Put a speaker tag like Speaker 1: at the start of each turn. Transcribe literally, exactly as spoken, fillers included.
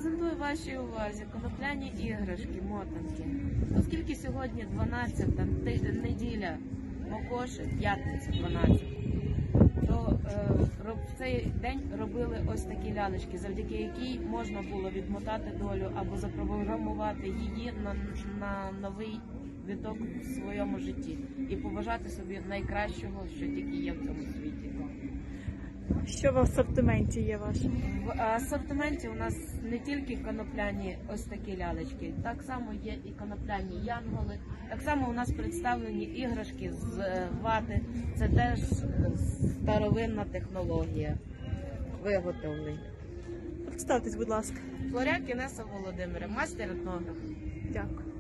Speaker 1: Презентую вашій увазі конопляні іграшки, мотанки. Оскільки сьогодні дванадцята неділя Мокоши, п'ятниця дванадцята, то е, в цей день робили ось такі лялечки, завдяки якій можна було відмотати долю або запрограмувати її на, на новий виток в своєму житті і побажати собі найкращого, що тільки є в цьому світі.
Speaker 2: Що в асортименті є вашому?
Speaker 1: В асортименті у нас не тільки конопляні ось такі лялечки, так само є і конопляні янголи, так само у нас представлені іграшки з вати, це теж старовинна технологія виготовлення.
Speaker 2: Представтесь, будь ласка.
Speaker 1: Флоряк Інеса Володимирівна, мастер етнограф.
Speaker 2: Дякую.